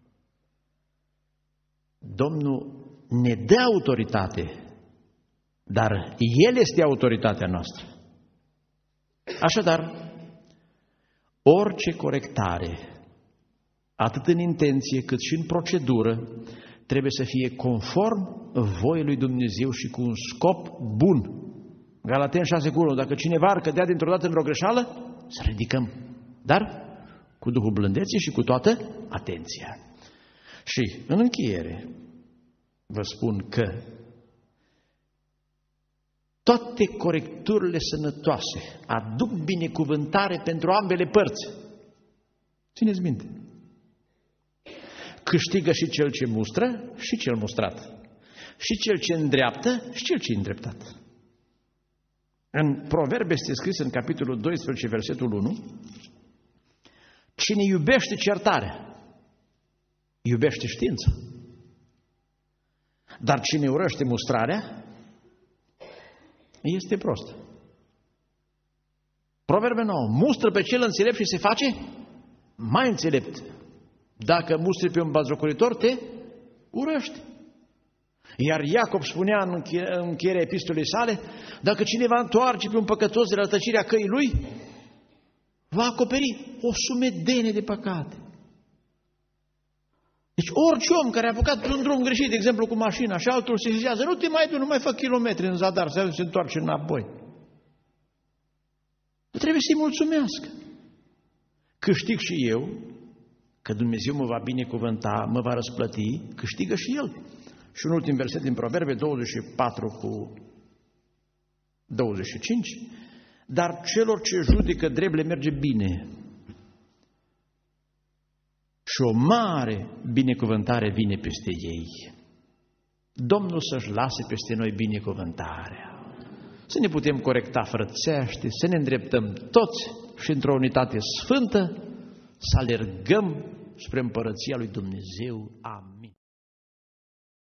Domnul ne dă autoritate, dar El este autoritatea noastră. Așadar, orice corectare, atât în intenție cât și în procedură, trebuie să fie conform voii lui Dumnezeu și cu un scop bun. Galateni șase cu unu, dacă cineva ar cădea dintr-o dată într-o greșeală, să ridicăm, dar cu Duhul blândeții și cu toată atenția. Și, în încheiere, vă spun că toate corecturile sănătoase aduc binecuvântare pentru ambele părți. Țineți minte. Câștigă și cel ce mustră și cel mustrat. Și cel ce îndreaptă și cel ce îndreptat. În Proverbe este scris în capitolul doisprezece, versetul unu, cine iubește certarea, iubește știința. Dar cine urăște mustrarea, este prost. Proverbe nouă, mustră pe cel înțelept și se face mai înțelept. Dacă mustri pe un batjocoritor, te urăște. Iar Iacob spunea în încheierea epistolei sale, dacă cineva întoarce pe un păcătos de la tăcirea căii lui, va acoperi o sumedenie de păcate. Deci orice om care a apucat pe un drum greșit, de exemplu cu mașina, și altul se zicează, nu te mai du, nu mai fac kilometri în zadar, să se întoarce înapoi. Trebuie să-i mulțumească. Câștig și eu, că Dumnezeu mă va binecuvânta, mă va răsplăti, câștigă și El. Și un ultim verset din Proverbe douăzeci și patru cu douăzeci și cinci, dar celor ce judecă drept le merge bine și o mare binecuvântare vine peste ei. Domnul să-și lase peste noi binecuvântarea. Să ne putem corecta frățește, să ne îndreptăm toți și într-o unitate sfântă, să alergăm spre împărăția lui Dumnezeu. Amin.